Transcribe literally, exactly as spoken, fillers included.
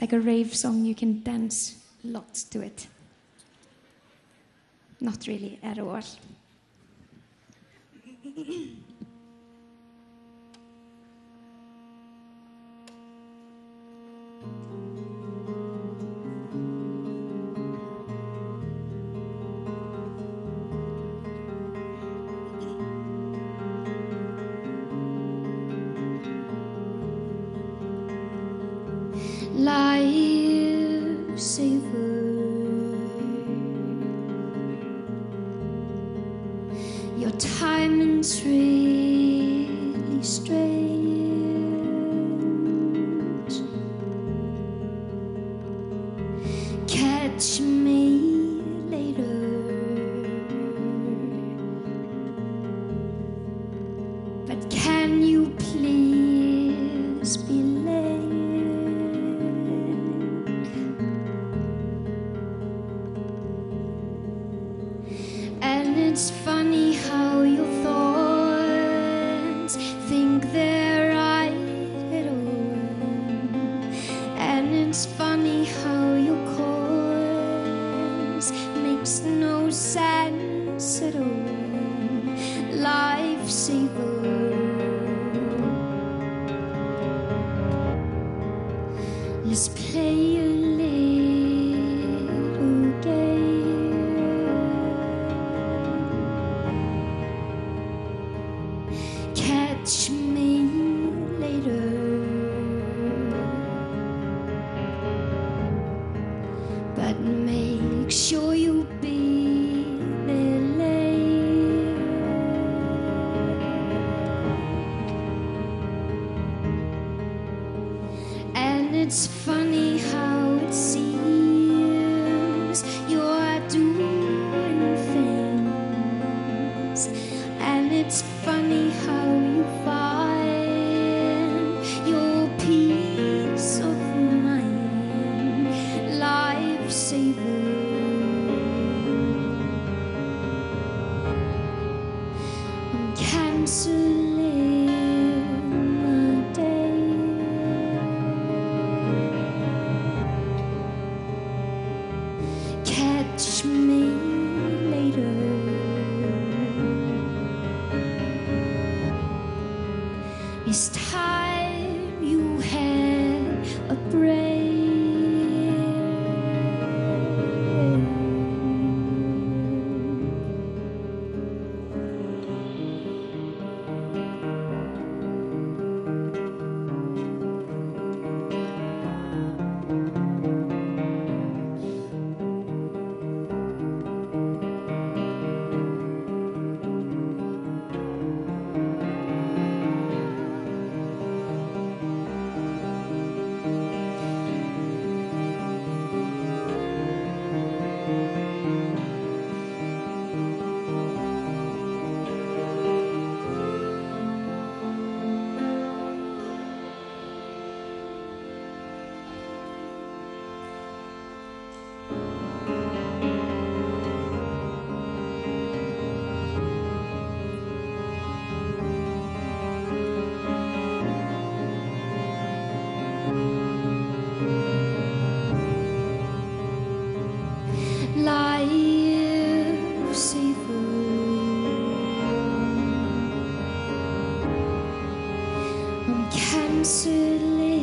like a rave song. You can dance lots to it. Not really at all. Lifesaver, your timing's really strange. Catch me later, but can you please be late? It's funny how your thoughts think they're right at all, and it's funny how your cause makes no sense at all. Lifesaver, let's play a little game. Catch me later, but make sure you be there late. And it's funny how it seems you're doing things, and it's funny how you find your peace of mind. Lifesaver, I'm canceling my day. Catch me later. It's time you had a break. Lifesaver, I'm canceling